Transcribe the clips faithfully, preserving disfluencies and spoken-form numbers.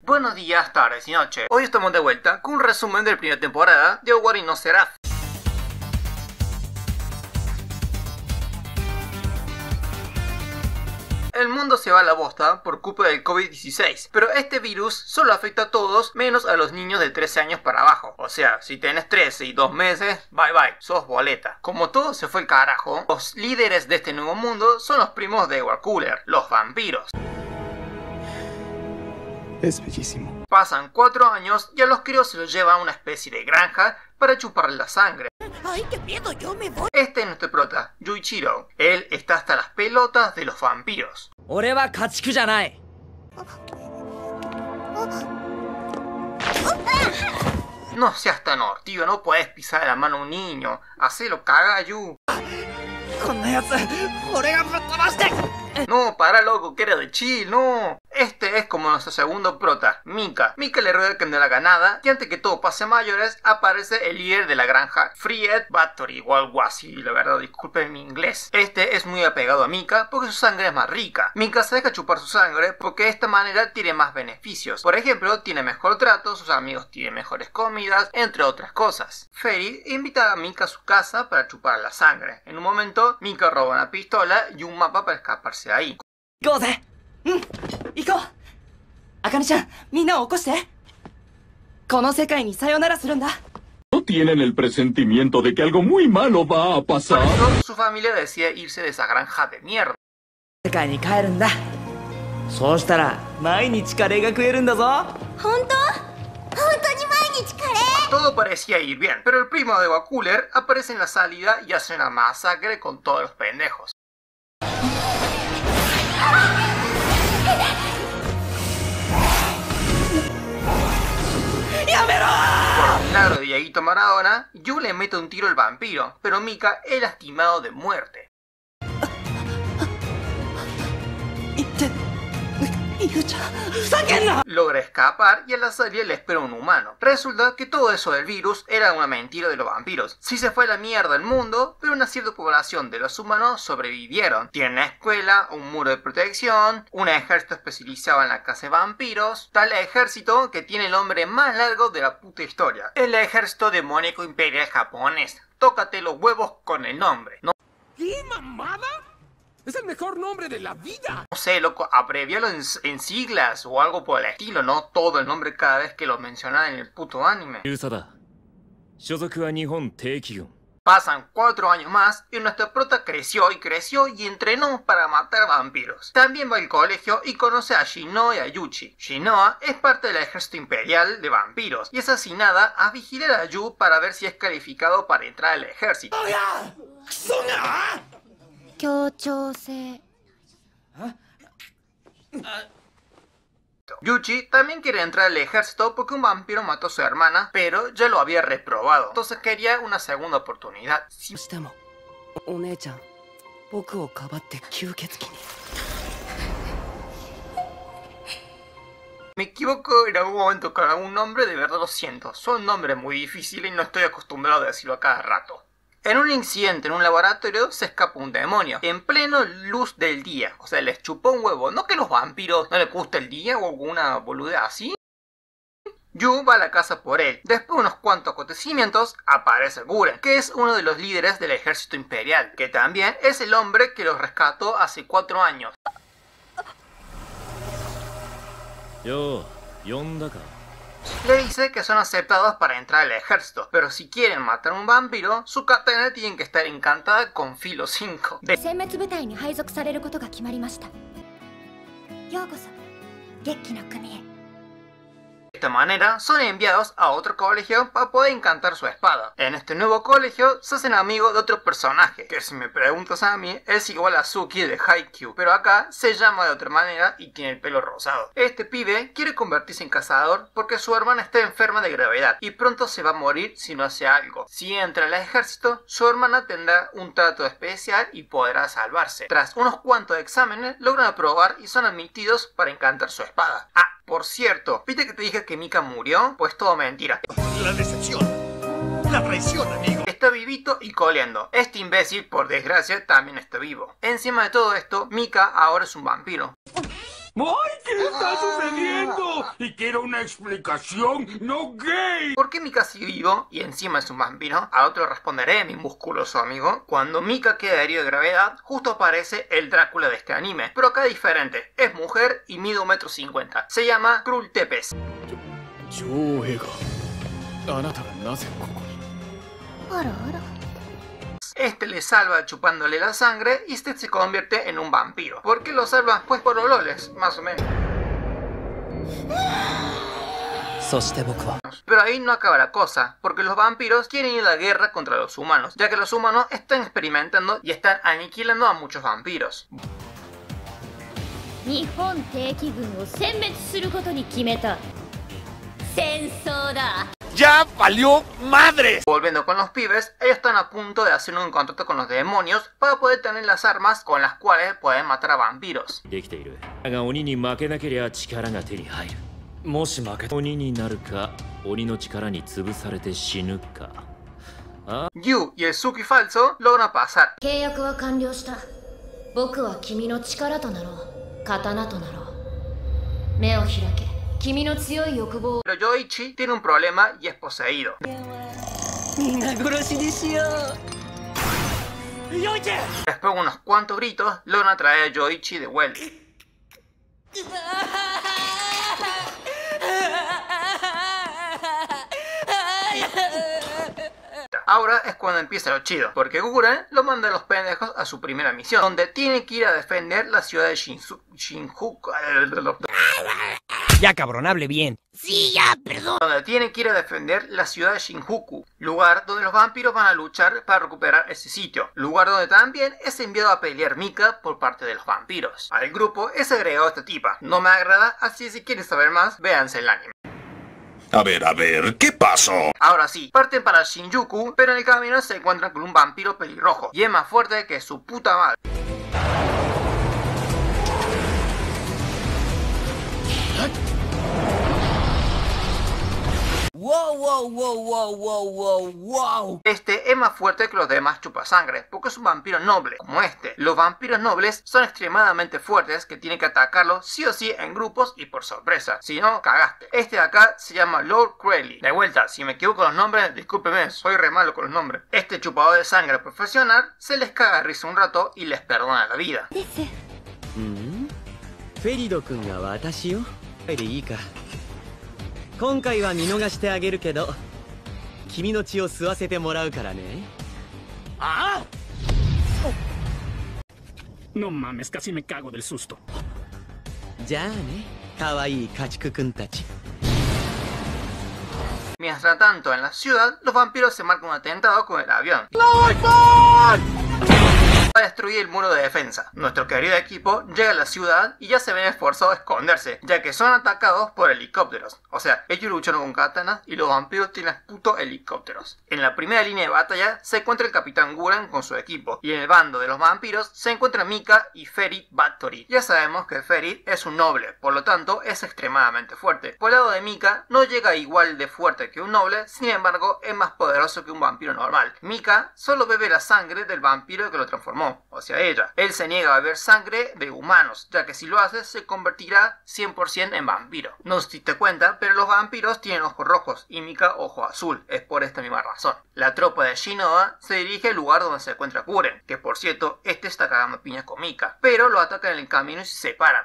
Buenos días, tardes y noches. Hoy estamos de vuelta con un resumen de la primera temporada de Owari no Seraph. El mundo se va a la bosta por culpa del COVID dieciséis, pero este virus solo afecta a todos menos a los niños de trece años para abajo. O sea, si tenés trece y dos meses, bye bye, sos boleta. Como todo se fue al carajo, los líderes de este nuevo mundo son los primos de Edward Cullen, los vampiros. Es bellísimo. Pasan cuatro años y a los críos se los lleva a una especie de granja para chuparle la sangre. ¡Ay, qué miedo! ¡Yo me voy! Este es nuestro prota, Yuichiro. Él está hasta las pelotas de los vampiros. No seas tan hortivo, no puedes pisar la mano a un niño. Hacelo caga, Yu. No, para loco, que era de chill, no. Este es como nuestro segundo prota, Mika. Mika le ruega que no la haga nada y antes que todo pase a mayores aparece el líder de la granja, Fried Bathory o algo así, la verdad, disculpen mi inglés. Este es muy apegado a Mika porque su sangre es más rica. Mika se deja chupar su sangre porque de esta manera tiene más beneficios. Por ejemplo, tiene mejor trato, sus amigos tienen mejores comidas, entre otras cosas. Feri invita a Mika a su casa para chupar la sangre. En un momento, Mika roba una pistola y un mapa para escaparse de ahí. No tienen el presentimiento de que algo muy malo va a pasar. Por eso, su familia decide irse de esa granja de mierda. Todo parecía ir bien, pero el primo de Edward Cullen aparece en la salida y hace una masacre con todos los pendejos. Por milagro de Dieguito Maradona, Yu le mete un tiro al vampiro, pero Mika es lastimado de muerte. Logra escapar y a la salida le espera un humano. Resulta que todo eso del virus era una mentira de los vampiros. Sí se fue a la mierda el mundo, pero una cierta población de los humanos sobrevivieron. Tienen una escuela, un muro de protección, un ejército especializado en la caza de vampiros, tal ejército que tiene el nombre más largo de la puta historia. El ejército demoníaco imperial japonés. Tócate los huevos con el nombre. No ¿Qué mamada? ¡Es el mejor nombre de la vida! No sé, loco, abrevialo en, en siglas o algo por el estilo, no todo el nombre cada vez que lo mencionan en el puto anime. Pasan cuatro años más y nuestro prota creció y creció y entrenó para matar vampiros. También va al colegio y conoce a Shinoa y a Yuchi. Shinoa es parte del ejército imperial de vampiros y es asignada a vigilar a Yu para ver si es calificado para entrar al ejército. Yuchi también quiere entrar al ejército porque un vampiro mató a su hermana, pero ya lo había reprobado, entonces quería una segunda oportunidad. Sí. Me equivoco en algún momento con algún nombre, de verdad lo siento, son nombres muy difíciles y no estoy acostumbrado a decirlo a cada rato. En un incidente en un laboratorio se escapa un demonio, en pleno luz del día, o sea, les chupó un huevo. ¿No que los vampiros no les gusta el día o alguna boludez así? Yu va a la casa por él. Después de unos cuantos acontecimientos, aparece Guren, que es uno de los líderes del ejército imperial, que también es el hombre que los rescató hace cuatro años. Yo, ¿yondaka? Le dice que son aceptados para entrar al ejército, pero si quieren matar a un vampiro, su katana tiene que estar encantada con filo cinco. De esta manera son enviados a otro colegio para poder encantar su espada. En este nuevo colegio se hacen amigos de otro personaje, que si me preguntas a mí es igual a Suki de Haikyuu, pero acá se llama de otra manera y tiene el pelo rosado. Este pibe quiere convertirse en cazador porque su hermana está enferma de gravedad y pronto se va a morir si no hace algo. Si entra al ejército, su hermana tendrá un trato especial y podrá salvarse. Tras unos cuantos exámenes logran aprobar y son admitidos para encantar su espada. Ah, por cierto, ¿viste que te dije que Mika murió? Pues todo mentira. La decepción. La traición, amigo. Está vivito y coleando. Este imbécil, por desgracia, también está vivo. Encima de todo esto, Mika ahora es un vampiro. ¡Ay, qué está sucediendo! Y quiero una explicación, no gay. ¿Por qué Mika sigue vivo y encima es un vampiro? A otro responderé, mi musculoso amigo. Cuando Mika queda herido de gravedad, justo aparece el Drácula de este anime. Pero acá es diferente. Es mujer y mide un metro cincuenta. Se llama Krul Tepes. Este le salva chupándole la sangre y este se convierte en un vampiro. ¿Por qué lo salva? Pues por ololes, más o menos. Pero ahí no acaba la cosa, porque los vampiros quieren ir a la guerra contra los humanos, ya que los humanos están experimentando y están aniquilando a muchos vampiros. ¡Ya valió madre! Volviendo con los pibes, ellos están a punto de hacer un contrato con los demonios para poder tener las armas con las cuales pueden matar a vampiros. Yu y el Suki falso logran pasar. Pero Yoichi tiene un problema y es poseído. Después de unos cuantos gritos, logran traer a Yoichi de vuelta. Ahora es cuando empieza lo chido, porque Guren lo manda a los pendejos a su primera misión, donde tiene que ir a defender la ciudad de Shinsu Shinjuku. Ya cabrón, hable bien. Sí, ya, perdón. Donde tiene que ir a defender la ciudad de Shinjuku, lugar donde los vampiros van a luchar para recuperar ese sitio, lugar donde también es enviado a pelear Mika por parte de los vampiros. Al grupo es agregado esta tipa, no me agrada, así que si quieren saber más, véanse el anime. A ver, a ver, ¿qué pasó? Ahora sí, parten para Shinjuku, pero en el camino se encuentran con un vampiro pelirrojo, y es más fuerte que su puta madre. Wow, wow, wow, wow, wow, wow, wow. Este es más fuerte que los demás chupasangre, porque es un vampiro noble, como este. Los vampiros nobles son extremadamente fuertes, que tienen que atacarlos sí o sí en grupos y por sorpresa. Si no, cagaste. Este de acá se llama Lord Crowley. De vuelta, si me equivoco con los nombres, discúlpeme, soy re malo con los nombres. Este chupador de sangre profesional se les caga de risa un rato y les perdona la vida. ¡Ah! No mames, casi me cago del susto. Mientras tanto, en la ciudad, los vampiros se marcan un atentado con el avión. Para destruir el muro de defensa. Nuestro querido equipo llega a la ciudad y ya se ven esforzados a esconderse, ya que son atacados por helicópteros. O sea, ellos lucharon con katanas y los vampiros tienen putos helicópteros. En la primera línea de batalla se encuentra el Capitán Guren con su equipo, y en el bando de los vampiros se encuentran Mika y Ferit Bathory. Ya sabemos que Ferit es un noble, por lo tanto es extremadamente fuerte. Por el lado de Mika no llega igual de fuerte que un noble, sin embargo es más poderoso que un vampiro normal. Mika solo bebe la sangre del vampiro que lo transformó, o sea ella. Él se niega a beber sangre de humanos, ya que si lo hace se convertirá cien por ciento en vampiro. No sé si te cuenta, pero los vampiros tienen ojos rojos y Mika ojo azul, es por esta misma razón. La tropa de Shinoda se dirige al lugar donde se encuentra Guren, que por cierto, este está cagando piñas con Mika, pero lo atacan en el camino y se separan.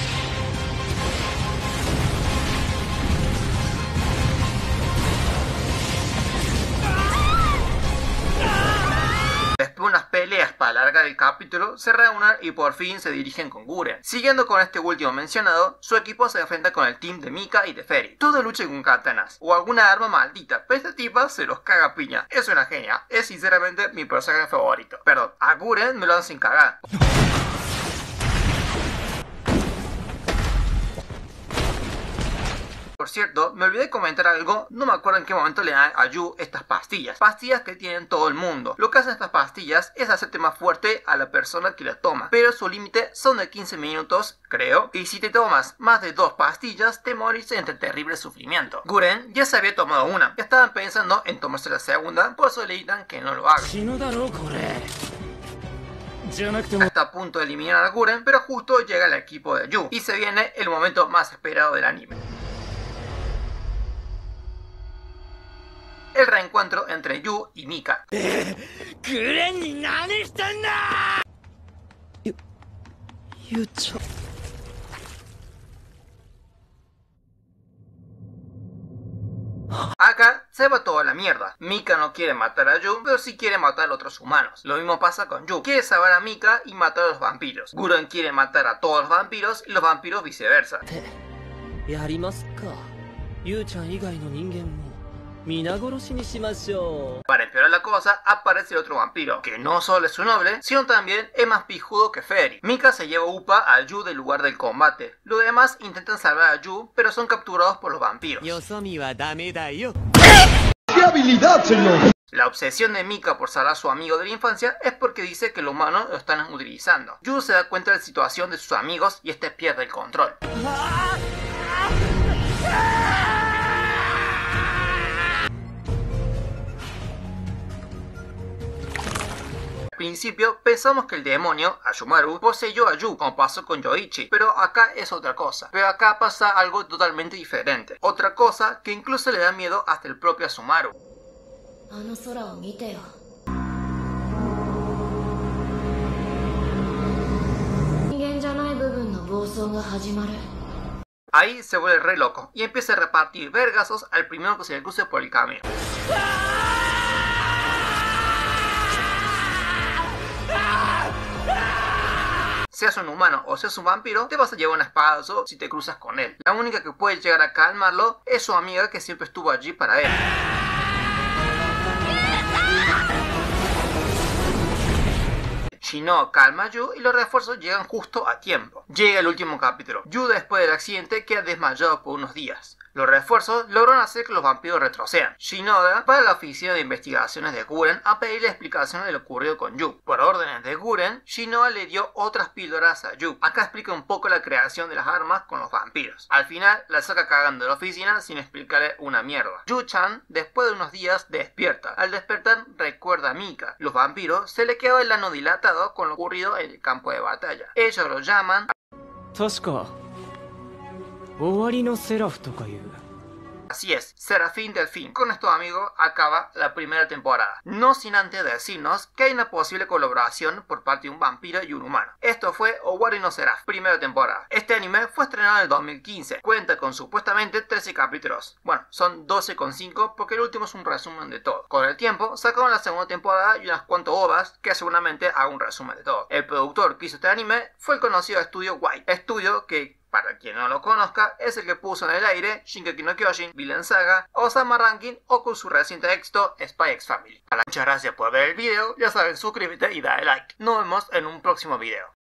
Después de unas peleas para alargar el capítulo, se reúnen y por fin se dirigen con Guren. Siguiendo con este último mencionado, su equipo se enfrenta con el team de Mika y de Ferit. Todos luchan con katanas o alguna arma maldita, pero esta tipa se los caga a piña. Es una genia, es sinceramente mi personaje favorito. Perdón, a Guren me lo dan sin cagar. Por cierto, me olvidé de comentar algo, no me acuerdo en qué momento le dan a Yu estas pastillas. Pastillas que tienen todo el mundo. Lo que hacen estas pastillas es hacerte más fuerte a la persona que las toma. Pero su límite son de quince minutos, creo. Y si te tomas más de dos pastillas, te morís entre terrible sufrimiento. Guren ya se había tomado una. Ya estaban pensando en tomarse la segunda, por eso le digan que no lo haga. じゃなくても Está a punto de eliminar a Guren, pero justo llega el equipo de Yu y se viene el momento más esperado del anime. El reencuentro entre Yu y Mika. グレンに何してんだ。ゆゆうちゃん。 Acá se va toda la mierda. Mika no quiere matar a Yu, pero sí quiere matar a otros humanos. Lo mismo pasa con Yu. Quiere salvar a Mika y matar a los vampiros. Guren quiere matar a todos los vampiros y los vampiros viceversa. やりますか。ゆうちゃん以外の人間も皆殺しにしましょう。 Para empeorar la cosa, aparece el otro vampiro, que no solo es su noble, sino también es más pijudo que Feri. Mika se lleva upa a Yu del lugar del combate. Los demás intentan salvar a Yu, pero son capturados por los vampiros. よそ見はダメだよ。 ¡Qué habilidad, señor! La obsesión de Mika por salvar a su amigo de la infancia es porque dice que los humanos lo están utilizando. Yu se da cuenta de la situación de sus amigos y este pierde el control. Al principio pensamos que el demonio, Ayumaru, poseyó a Yu, como pasó con Yoichi, pero acá es otra cosa. Pero acá pasa algo totalmente diferente. Otra cosa que incluso le da miedo hasta el propio Ayumaru. あの空を見てよ。人間じゃない部分の暴走が始まる。 Ahí se vuelve re loco y empieza a repartir vergazos al primero que se le cruce por el camino. Seas un humano o seas un vampiro, te vas a llevar un espadazo si te cruzas con él. La única que puede llegar a calmarlo es su amiga que siempre estuvo allí para él. Shino calma a Yu y los refuerzos llegan justo a tiempo. Llega el último capítulo. Yu, después del accidente, queda desmayado por unos días. Los refuerzos logran hacer que los vampiros retrocedan. Shinoda va a la oficina de investigaciones de Guren a pedirle explicaciones de lo ocurrido con Yu. Por órdenes de Guren, Shinoda le dio otras píldoras a Yu. Acá explica un poco la creación de las armas con los vampiros. Al final, la saca cagando de la oficina sin explicarle una mierda. Yu-chan, después de unos días, despierta. Al despertar, recuerda a Mika. Los vampiros se le quedó el ano dilatado con lo ocurrido en el campo de batalla. Ellos lo llaman... 確か終わりのセラフとかいう。 Así es, Serafín Delfín. Con esto, amigos, acaba la primera temporada. No sin antes decirnos que hay una posible colaboración por parte de un vampiro y un humano. Esto fue Owari no Seraph, primera temporada. Este anime fue estrenado en el dos mil quince. Cuenta con supuestamente trece capítulos. Bueno, son doce con cinco porque el último es un resumen de todo. Con el tiempo, sacaron la segunda temporada y unas cuantas ovas que seguramente haga un resumen de todo. El productor que hizo este anime fue el conocido estudio White. Estudio que... para quien no lo conozca, es el que puso en el aire Shingeki no Kyojin, Vinland Saga, Osama Ranking o con su reciente éxito Spy X Family. Muchas gracias por ver el video, ya saben, suscríbete y dale like. Nos vemos en un próximo video.